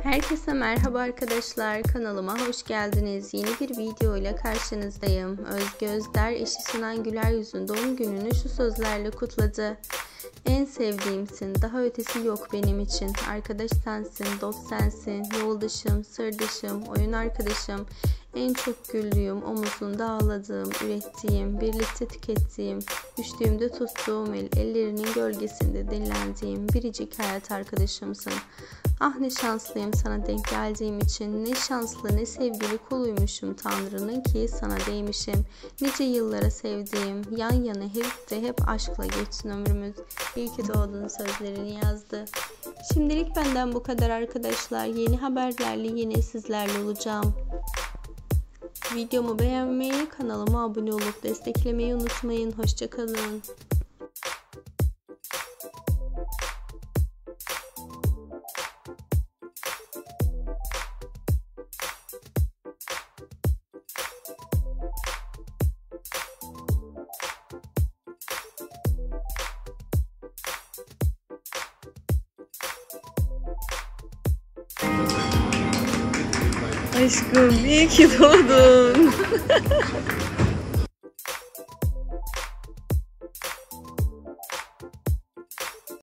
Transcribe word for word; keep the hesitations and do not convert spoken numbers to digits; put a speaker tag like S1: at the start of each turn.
S1: Herkese merhaba arkadaşlar, kanalıma hoş geldiniz. Yeni bir video ile karşınızdayım. Özge Özder eşi Sinan Güler Yüz'ün doğum gününü şu sözlerle kutladı. En sevdiğimsin, daha ötesi yok benim için. Arkadaş sensin, dost sensin, yoldaşım, sırdaşım, oyun arkadaşım. En çok güldüğüm, omuzunda ağladığım, ürettiğim, birlikte tükettiğim, düştüğümde tuttuğum el, ellerinin gölgesinde dinlendiğim biricik hayat arkadaşımsın. Ah ne şanslıyım sana denk geldiğim için, ne şanslı ne sevgili kuluymuşum Tanrı'nın ki sana değmişim. Nice yıllara sevdiğim, yan yana hep de hep aşkla geçsin ömrümüz. İyi ki doğdun sözlerini yazdı. Şimdilik benden bu kadar arkadaşlar. Yeni haberlerle yine sizlerle olacağım. Videomu beğenmeyi, kanalıma abone olup desteklemeyi unutmayın. Hoşça kalın.
S2: Aşkım iyi ki doğdun.